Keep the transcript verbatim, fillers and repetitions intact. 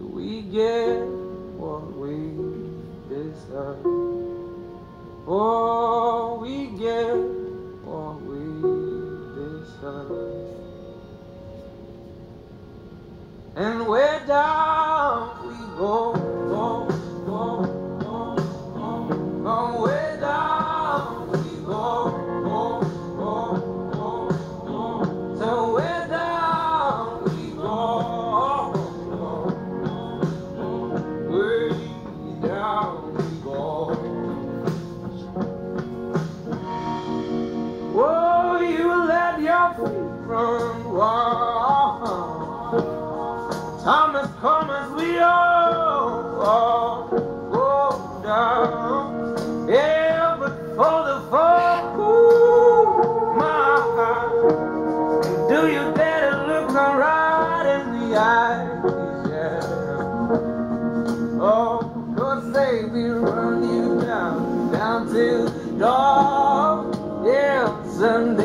we get what we deserve. Oh, we get what we deserve. And way down we go, go, go, go, go. From way down we go, go, go, go, go. So way down we go, go, go, go. Way down we go. Oh, you let your feet run wild. Time has come as we all, all go down. Yeah, but for the fall, ooh, my heart, do you dare to look me right in the eyes? Yeah. Oh, cause they will run you down, down to the door. Yeah, Sunday.